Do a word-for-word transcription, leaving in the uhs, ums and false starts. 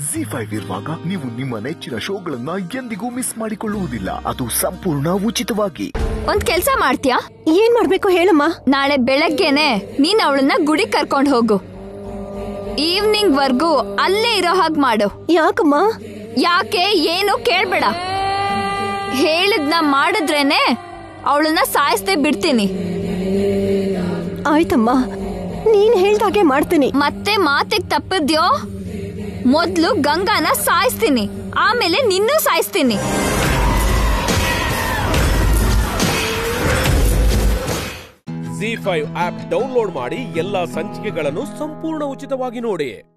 G five ಇರುವಾಗ ನೀವು ನಿಮ್ಮ ನೆಚ್ಚಿನ ಶೋಗಳನ್ನ ಎಂದಿಗೂ ಮಿಸ್ ಮಾಡಿಕೊಳ್ಳುವುದಿಲ್ಲ. ಅದು ಸಂಪೂರ್ಣ ಉಚಿತವಾಗಿ. ಒಂದ್ ಕೆಲ್ಸ ಮಾಡ್ತೀಯಾ? ಏನ್ ಮಾಡ್ಬೇಕು ಹೇಳಮ್ಮ. ನಾಳೆ ಬೆಳಗ್ಗೆನೆ ನೀನ್ ಅವಳನ್ನ ಗುಡಿ ಕರ್ಕೊಂಡ್ ಹೋಗು. ಈವ್ನಿಂಗ್ ವರ್ಗೂ ಅಲ್ಲೇ ಇರೋ ಹಾಗ್ ಮಾಡು. ಯಾಕಮ್ಮ? ಯಾಕೆ ಏನು ಕೇಳ್ಬೇಡ. ಹೇಳಿದ್ನ ಮಾಡಿದ್ರೇನೆ ಅವಳನ್ನ ಸಾಯಿಸ್ದೆ ಬಿಡ್ತೀನಿ. ಆಯ್ತಮ್ಮ, ನೀನ್ ಹೇಳ್ದಾಗೆ ಮಾಡ್ತೀನಿ. ಮತ್ತೆ ಮಾತಿಗೆ ತಪ್ಪಿದ್ಯೋ ಮೊದ್ಲು ಗಂಗಾನ ಸಾಯಿಸ್ತೀನಿ, ಆಮೇಲೆ ನಿನ್ನೂ ಸಾಯಿಸ್ತೀನಿ. ಜಿ ಫೈವ್ ಆಪ್ ಡೌನ್ಲೋಡ್ ಮಾಡಿ ಎಲ್ಲಾ ಸಂಚಿಕೆಗಳನ್ನು ಸಂಪೂರ್ಣ ಉಚಿತವಾಗಿ ನೋಡಿ.